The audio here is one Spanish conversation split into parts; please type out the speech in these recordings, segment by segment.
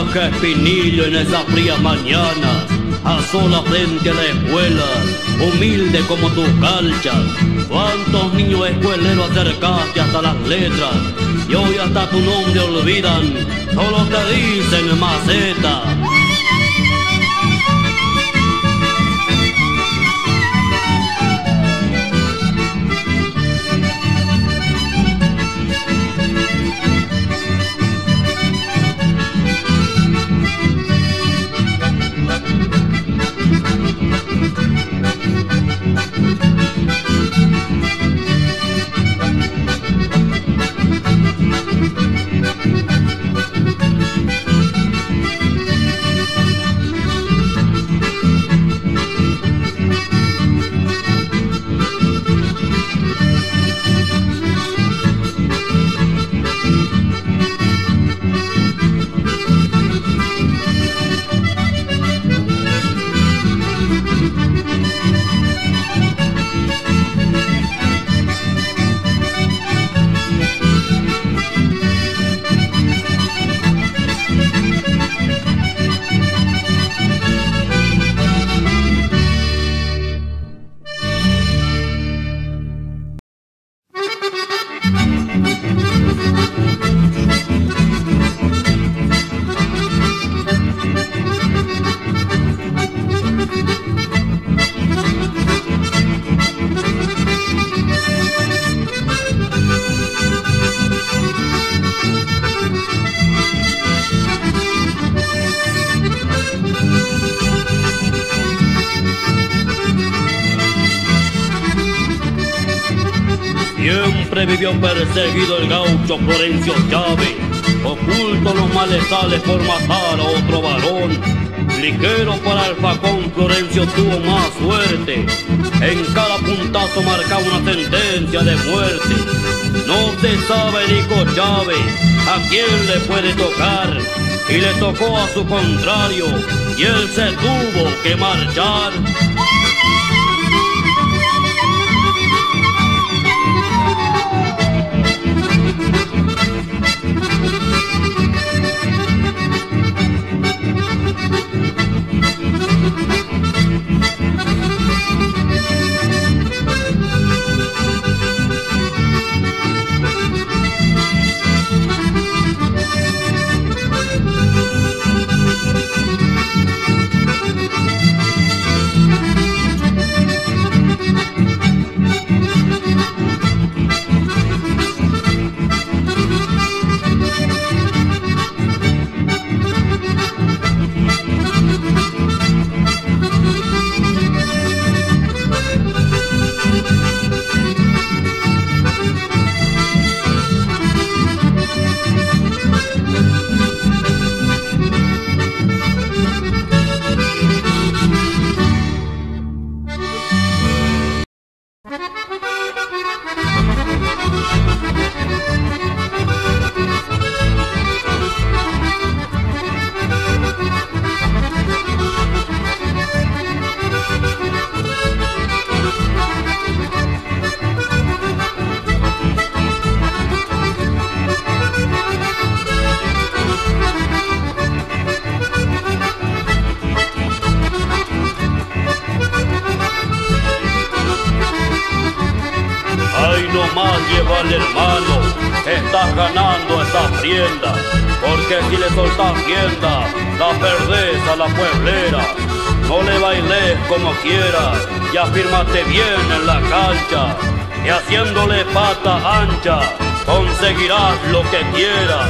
traje espinillo en esa fría mañana, a sola frente a la escuela, humilde como tus calchas. Cuántos niños escueleros acercaste hasta las letras, y hoy hasta tu nombre olvidan, solo te dicen maceta. Siempre vivió perseguido el gaucho Florencio Chávez, oculto los malezales por matar a otro varón. Ligero para el facón, Florencio tuvo más suerte, en cada puntazo marcaba una sentencia de muerte. No se sabe, dijo Chávez, a quién le puede tocar, y le tocó a su contrario, y él se tuvo que marchar. Llévale, hermano, estás ganando esa prienda, porque si le soltás rienda, la perdés a la pueblera. No le bailes como quieras y afírmate bien en la cancha, y haciéndole pata ancha, conseguirás lo que quieras.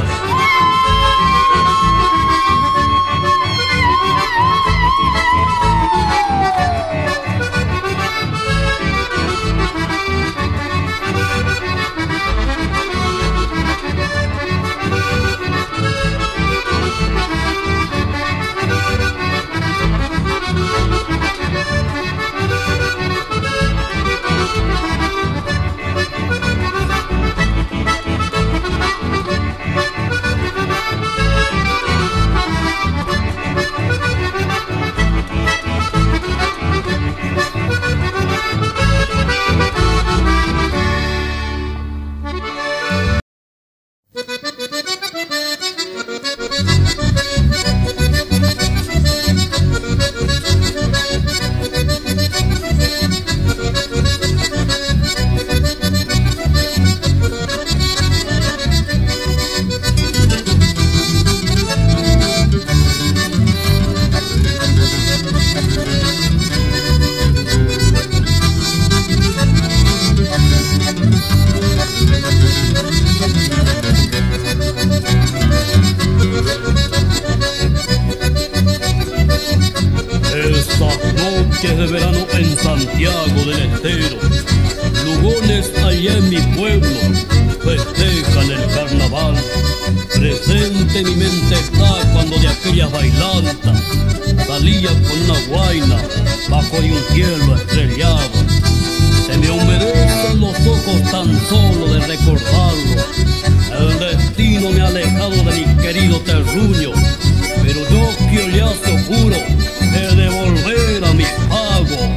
mujeres allá en mi pueblo festejan el carnaval. Presente en mi mente está cuando de aquellas bailantas salía con una guaina bajo de un cielo estrellado. Se me humedecen los ojos tan solo de recordarlo. El destino me ha alejado de mi querido terruño, pero yo que ya seguro he de volver a mi pago.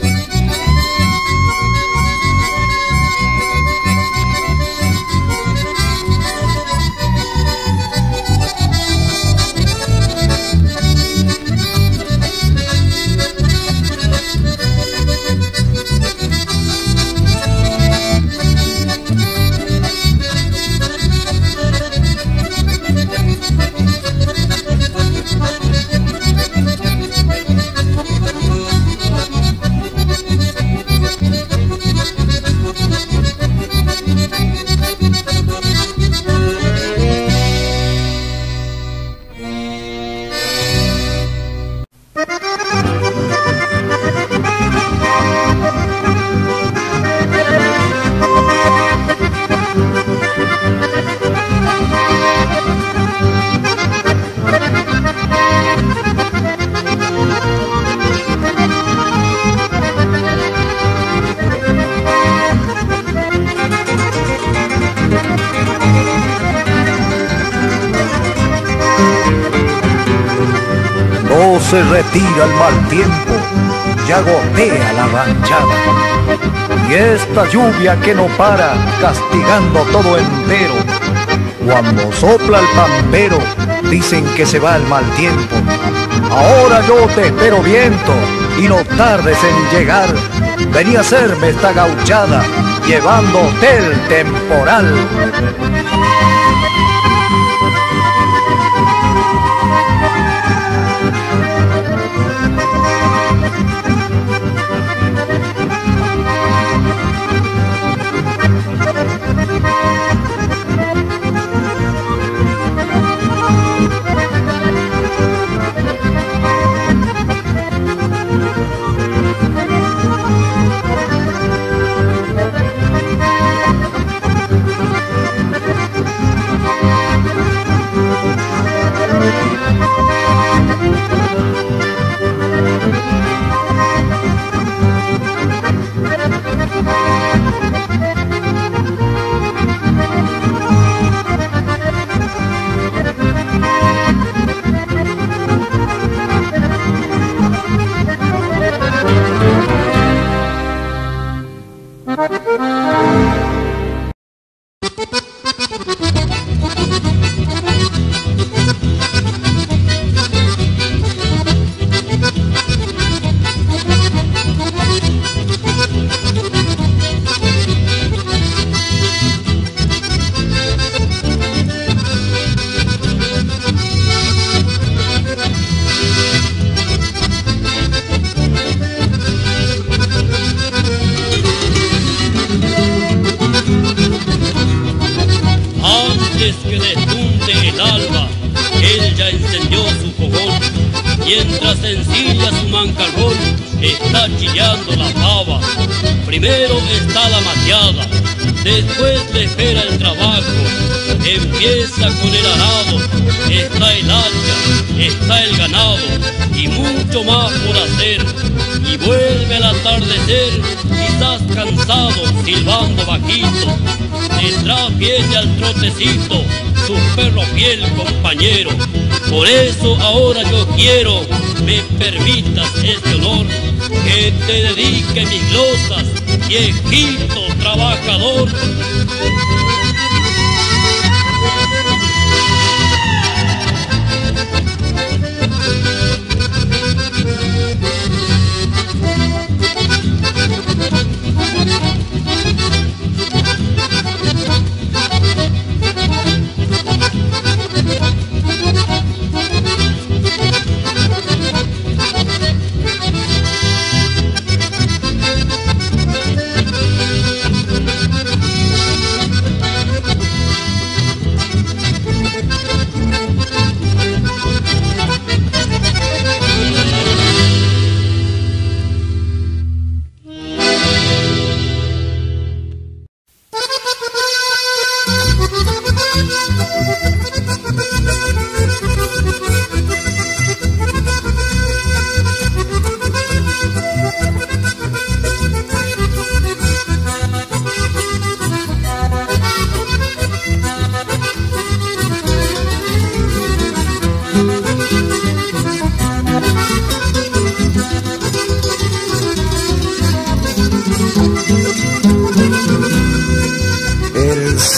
Se retira el mal tiempo, ya gotea la ranchada, y esta lluvia que no para, castigando todo entero. Cuando sopla el pampero, dicen que se va el mal tiempo. Ahora yo te espero, viento, y no tardes en llegar. Vení a hacerme esta gauchada, llevándote el temporal. Mientras ensilla su mancarrón, está chillando la pava. Primero está la mateada, después le espera el trabajo. Empieza con el arado, está el hacha, está el ganado y mucho más por hacer. Y vuelve al atardecer, quizás cansado, silbando bajito. Detrás viene al trotecito, su perro fiel compañero. Por eso ahora yo quiero, me permitas este honor, que te dedique mis glosas, viejito trabajador.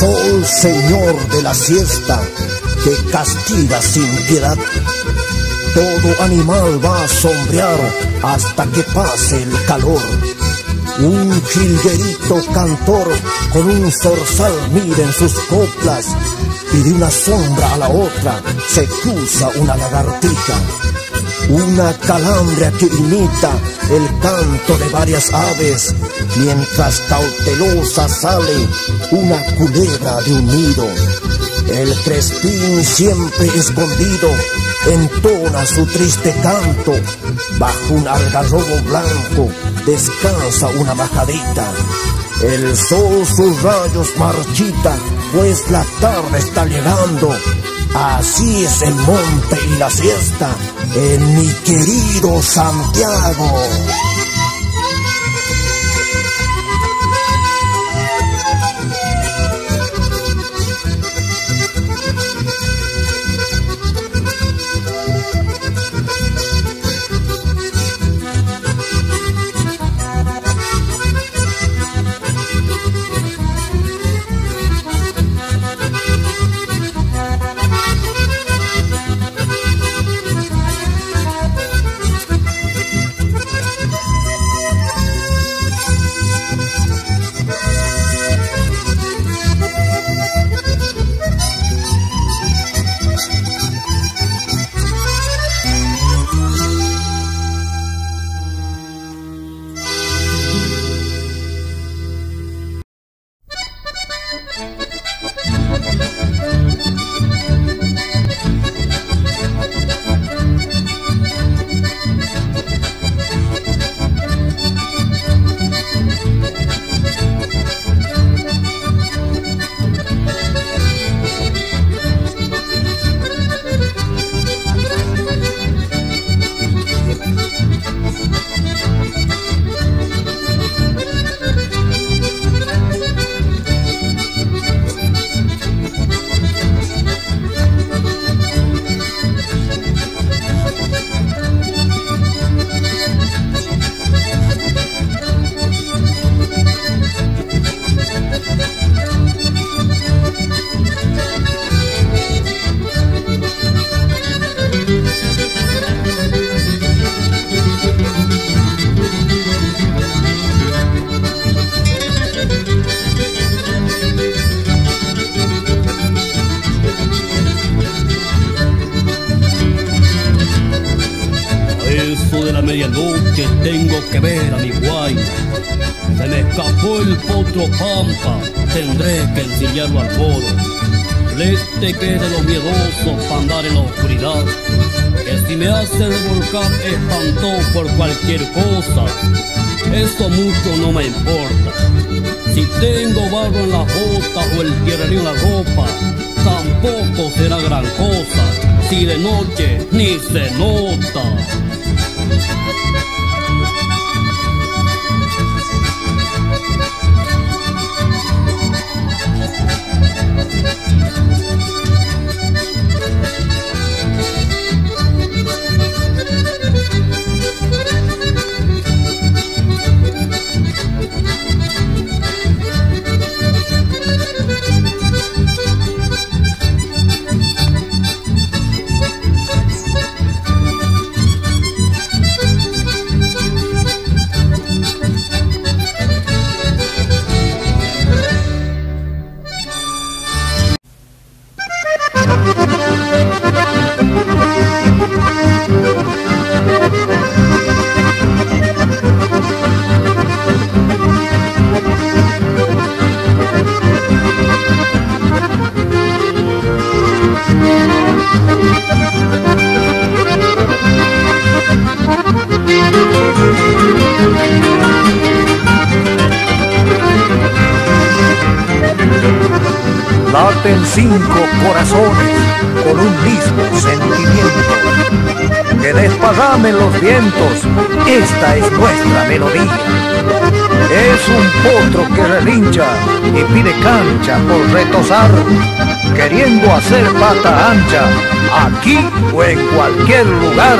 sol, señor de la siesta, que castiga sin piedad. Todo animal va a sombrear hasta que pase el calor. Un jilguerito cantor con un zorzal mira en sus coplas, y de una sombra a la otra se cruza una lagartija. Una calandria que imita el canto de varias aves, mientras cautelosa sale una culebra de un nido. El crespín siempre escondido entona su triste canto. Bajo un algarrobo blanco descansa una majadita. El sol sus rayos marchita, pues la tarde está llegando. Así es el monte y la siesta en mi querido Santiago. medianoche tengo que ver a mi guayna. Se me escapó el potro pampa, tendré que ensillarlo al foro. Lete que es de los miedosos para andar en la oscuridad, que si me hace revolcar espantó por cualquier cosa, eso mucho no me importa. Si tengo barro en las botas o el tierrerío en la ropa, tampoco será gran cosa, si de noche ni se nota. Laten 5 corazones con un mismo sentimiento, que desparramen los vientos, esta es nuestra melodía. Es un potro que relincha y pide cancha por retozar, queriendo hacer pata ancha, aquí o en cualquier lugar.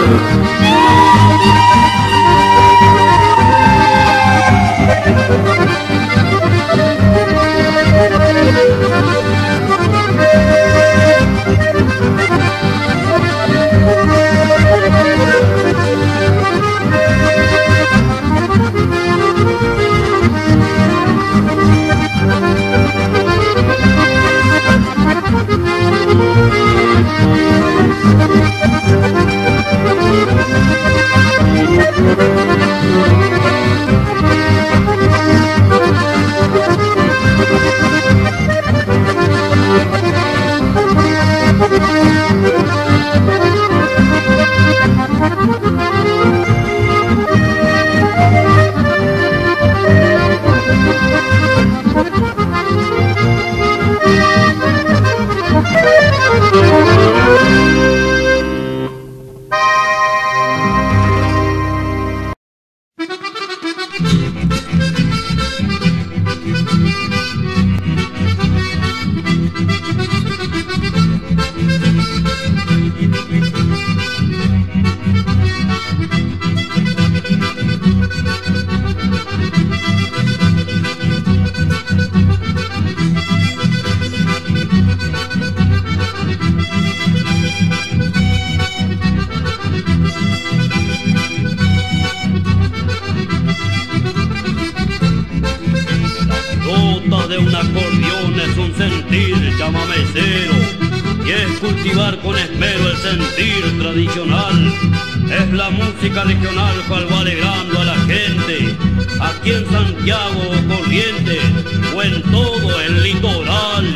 De un acordeón es un sentir chamamecero y es cultivar con esmero el sentir tradicional. Es la música regional cual va alegrando a la gente, aquí en Santiago o Corrientes o en todo el litoral.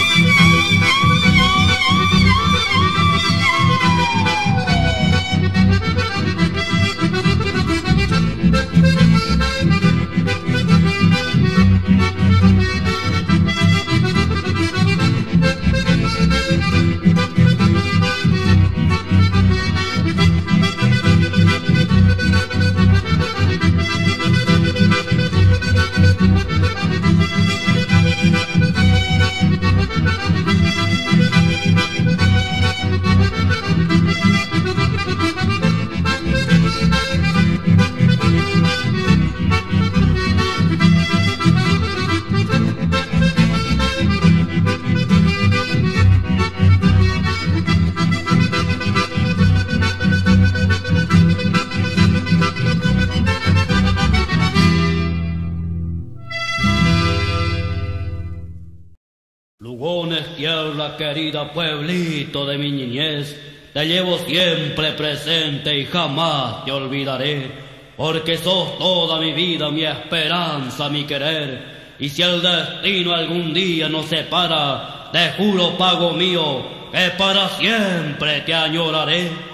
Lugones, tierra querida, pueblito de mi niñez, te llevo siempre presente y jamás te olvidaré, porque sos toda mi vida, mi esperanza, mi querer, y si el destino algún día nos separa, te juro, pago mío, que para siempre te añoraré.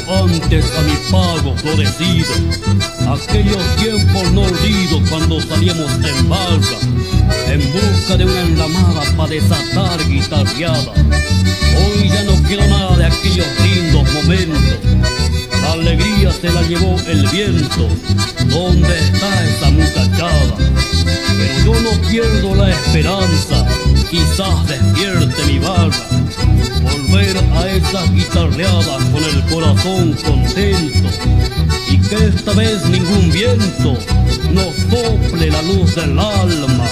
antes a mi pago florecido, aquellos tiempos no olvido cuando salíamos en barca, en busca de una enramada para desatar guitarreada. Hoy ya no quiero nada de aquellos lindos momentos, la alegría se la llevó el viento. ¿Dónde está esa muchachada? Pero yo no pierdo la esperanza, quizás despierte mi barra, volver a esas guitarreadas con el corazón contento, y que esta vez ningún viento nos sople la luz del alma.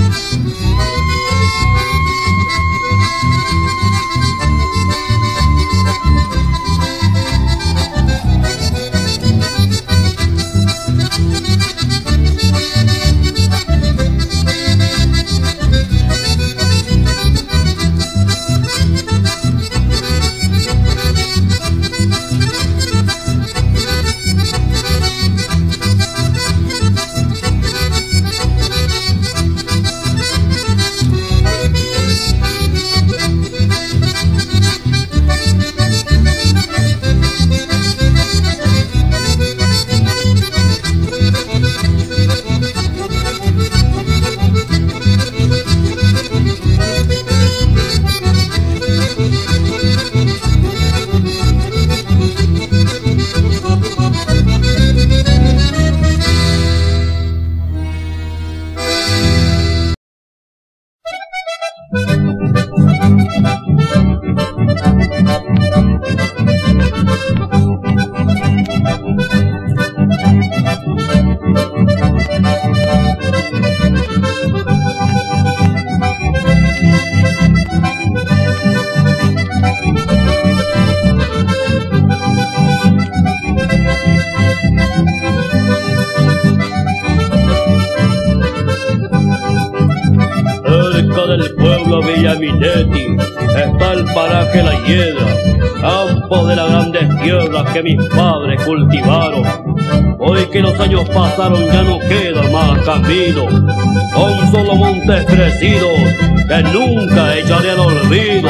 Villaminetti está el paraje La Hiedra, campo de las grandes tierras que mis padres cultivaron. Hoy que los años pasaron ya no queda más camino, son solo montes crecidos que nunca echaré al olvido.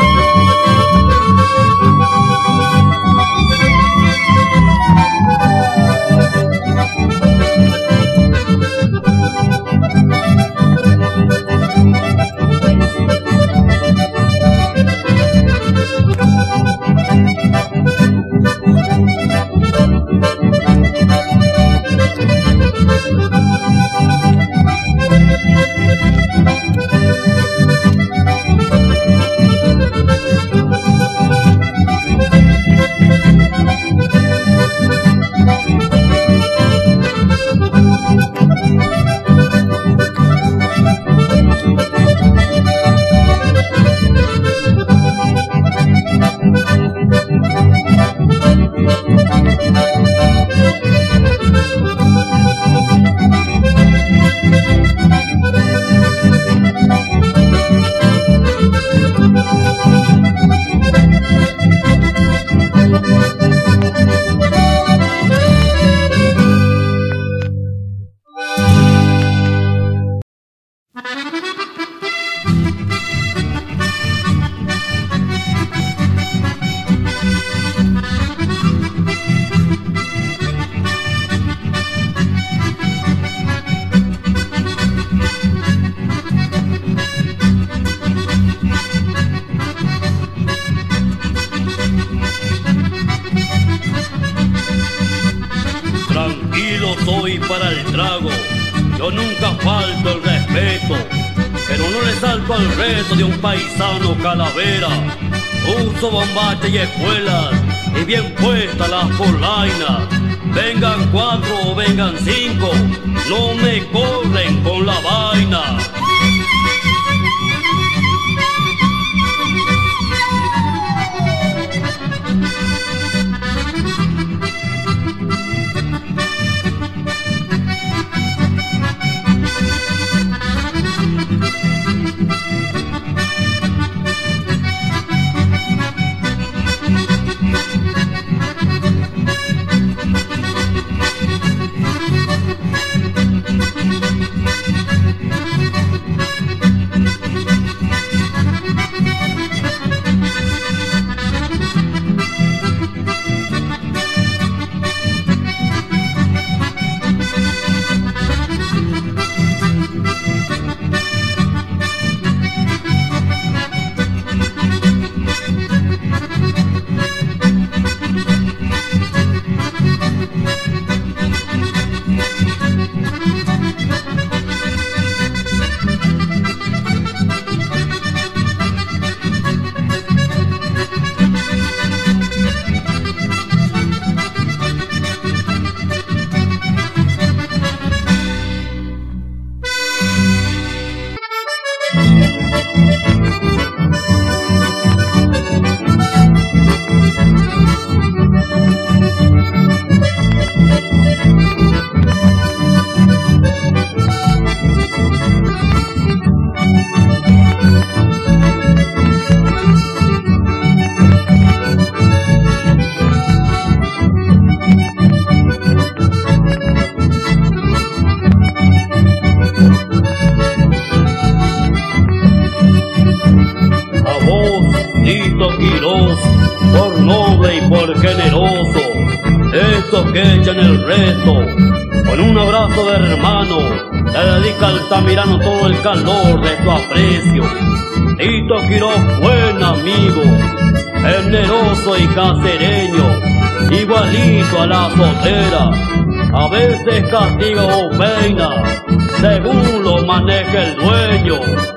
Soy para el trago, yo nunca falto el respeto, pero no le salto al reto de un paisano calavera. Uso bombacha y espuelas y bien puestas las polainas. Vengan 4 o vengan 5, no me corren con la vaina. Dios, por noble y por generoso, estos que echan el resto, con un abrazo de hermano, le dedica al Altamirano todo el calor de su aprecio. Tito Quiroz, buen amigo, generoso y casereño, igualito a la sotera, a veces castiga o peina, según lo maneja el dueño.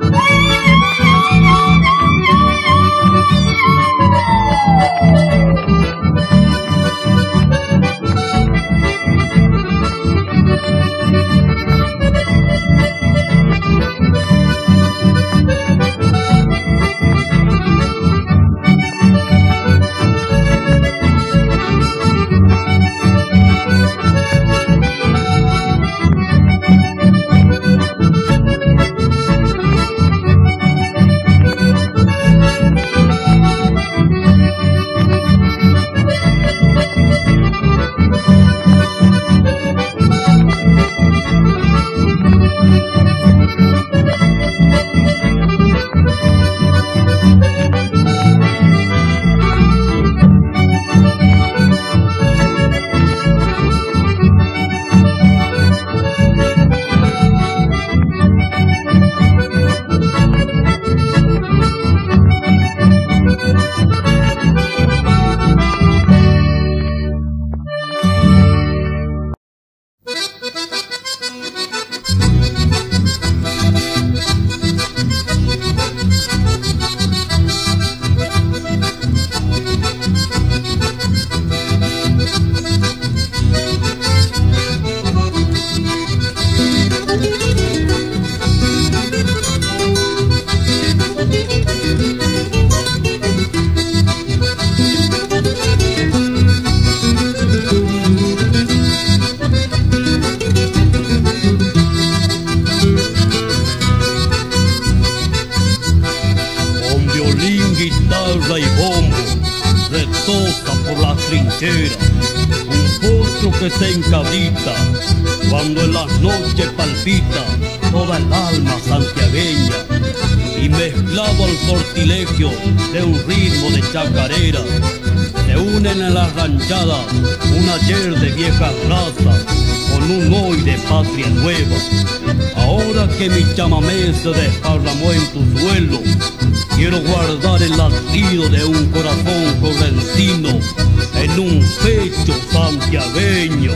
Guitarra y bombo, retosa por las trincheras, un potro que se encabrita, cuando en las noches palpita toda el alma santiagueña, y mezclado al sortilegio de un ritmo de chacarera, se unen en las ranchadas un ayer de viejas razas, con un hoy de patria nueva. Ahora que mi chamamé se desparramó en tu suelo, quiero guardar el latido de un corazón correntino en un pecho santiagueño.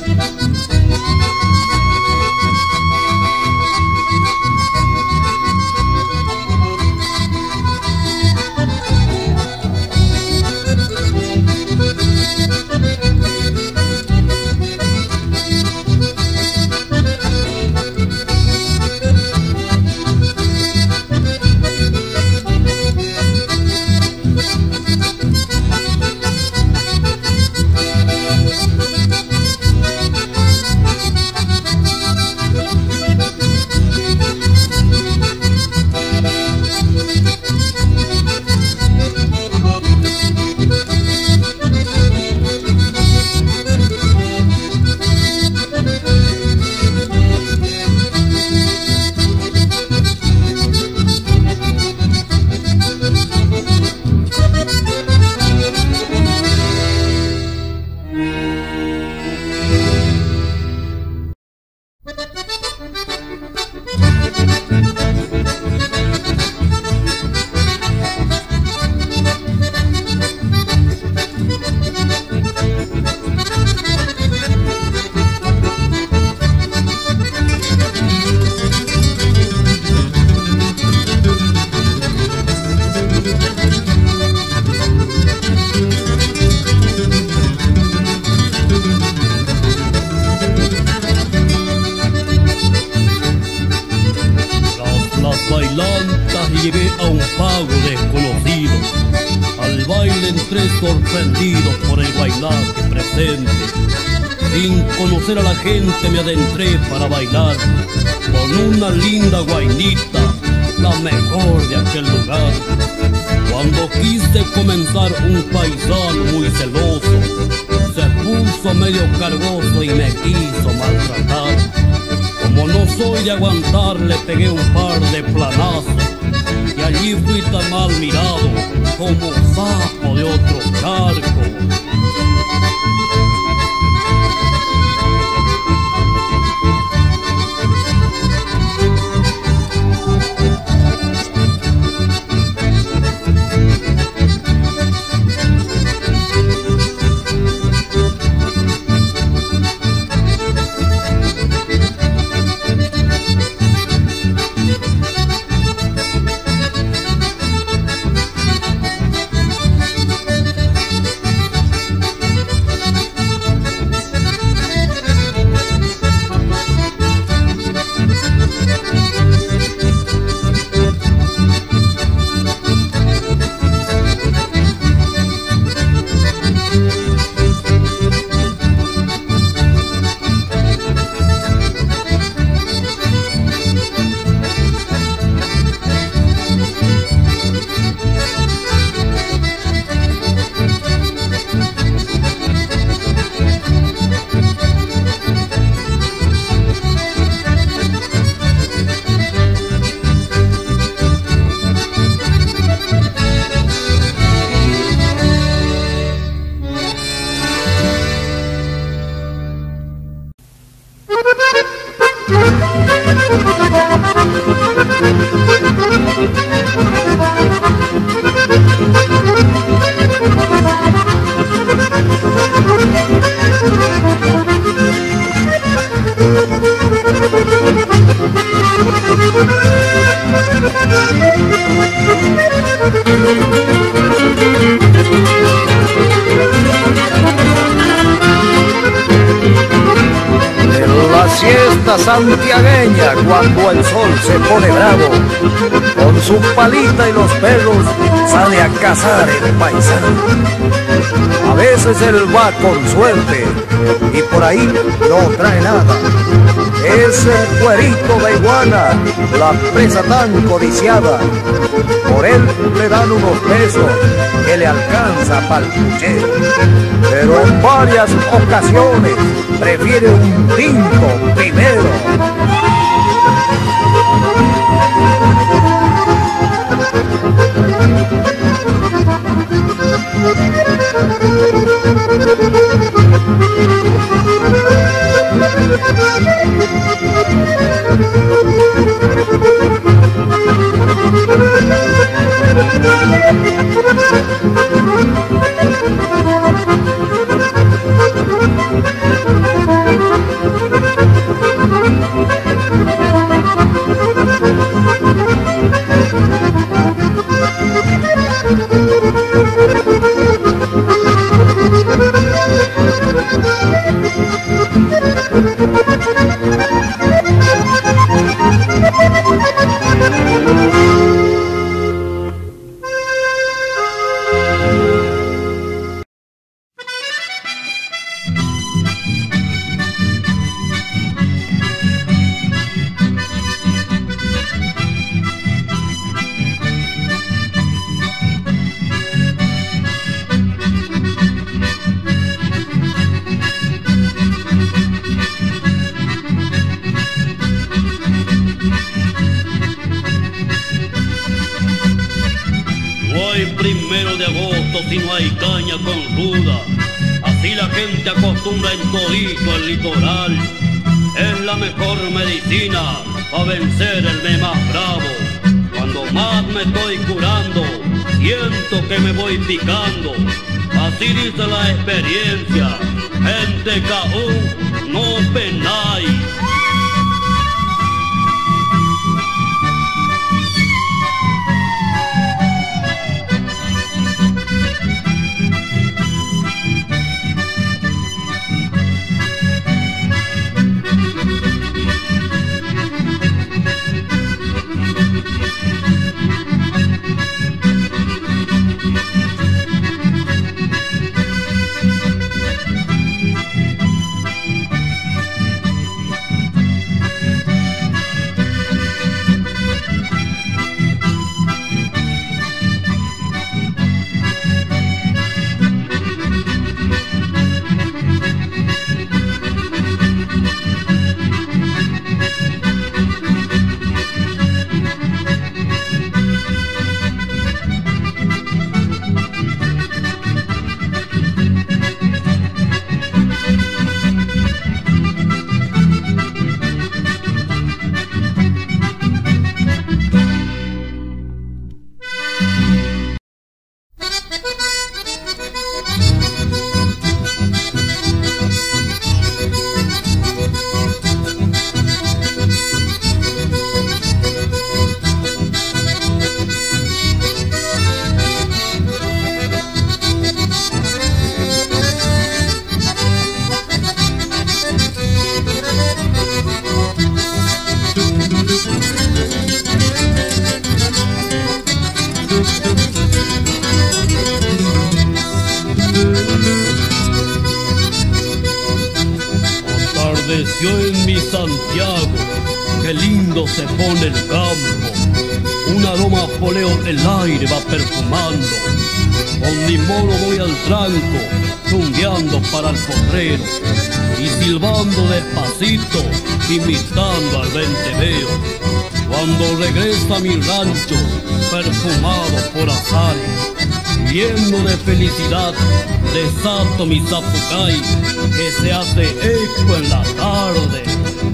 Llegué a un pago desconocido, al baile entré sorprendido por el bailaje presente. Sin conocer a la gente me adentré para bailar con una linda guainita, la mejor de aquel lugar. Cuando quise comenzar, un paisano muy celoso se puso medio cargoso y me quiso maltratar. Como no soy de aguantar, le pegué un par de planazos, y y allí fui tan mal mirado como sapo de otro charco. Siesta santiagueña cuando el sol se pone bravo, con su palita y los perros sale a cazar el paisano. A veces él va con suerte y por ahí no trae nada. Es el cuerito de iguana, la presa tan codiciada. Por él le dan unos pesos que le alcanza para el puchero. Pero en varias ocasiones prefiere un tinto primero. Si no hay caña con ruda, así la gente acostumbra en todito el litoral. Es la mejor medicina para vencer el mes más bravo. Cuando más me estoy curando, siento que me voy picando. Así dice la experiencia, gente caú, no penáis. Nació en mi Santiago, qué lindo se pone el campo. Un aroma a poleo el aire va perfumando. Con mi mono voy al tranco, zumbeando para el potrero y silbando despacito, imitando al venteveo. Cuando regresa a mi rancho, perfumado por azares, lleno de felicidad, desato mi zapucay, que se hace eco en la tarde.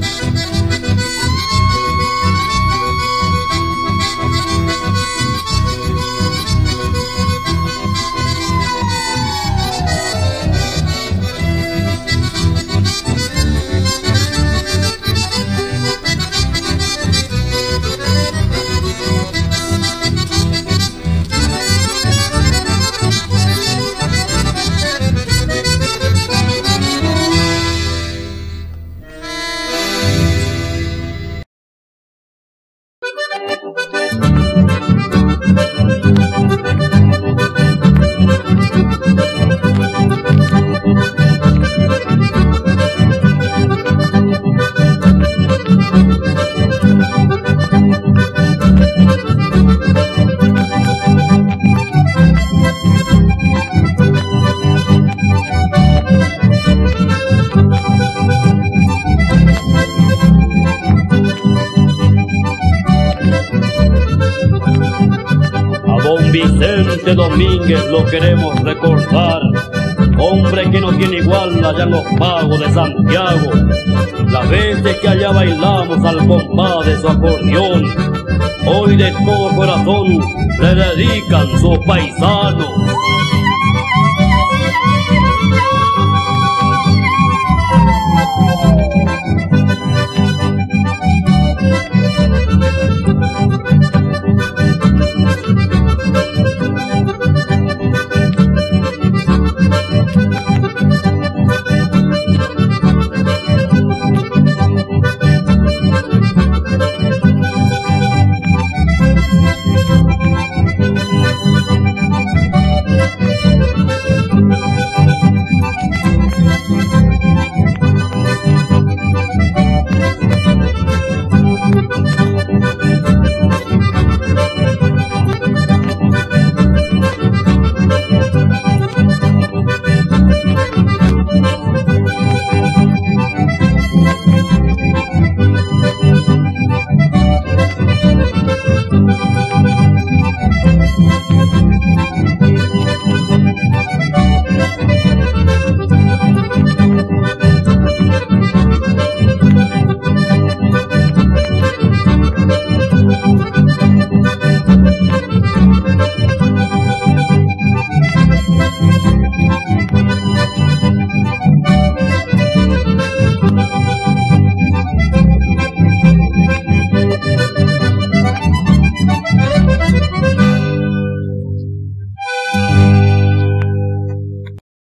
Vicente Domínguez lo queremos recordar, hombre que no tiene igual allá en los pagos de Santiago. Las veces que allá bailamos al compás de su acordeón, hoy de todo corazón le dedican sus paisanos.